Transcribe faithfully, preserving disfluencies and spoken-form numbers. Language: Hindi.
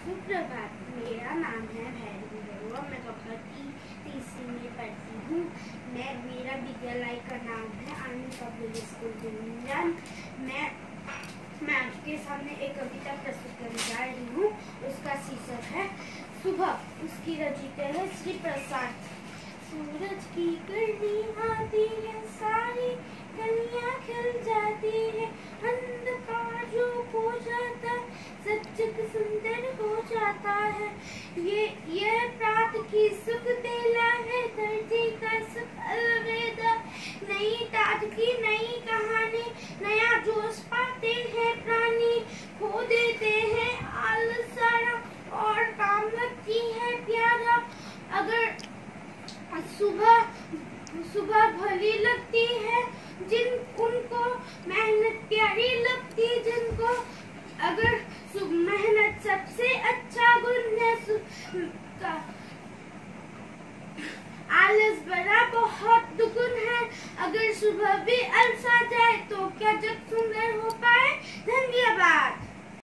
सुप्रभात। मेरा नाम है भैरवी बरुआ। मैं कक्षा तीसरी में पढ़ती हूँ। मैं मेरा विद्यालय का नाम है आनंद पब्लिक स्कूल दिल्ली। मैं मैं आपके सामने एक कविता प्रस्तुत करने जा रही हूँ। उसका शीर्षक है सुबह। उसकी रचयिता है श्री प्रसाद। सूरज की गर्मी आती है, सारी कलियां खिल जाती है, अंधकार जो हो जाता सचक सुंदर हो जाता है। ये ये प्रात की सुख बेला है, धरती का सुख अलविदा। नई ताजगी, नई कहानी, नया जोश पाते हैं प्राणी, खो देते हैं आलस सारा और काम लगती है प्यारा। अगर सुबह सुबह भली लगती है जिन उनको मेहनत प्यारी लगती, जिनको अगर मेहनत सबसे अच्छा गुण है, आलस बड़ा बहुत दुगुन है। अगर सुबह भी अलसा जाए तो क्या जग सुंदर हो पाए।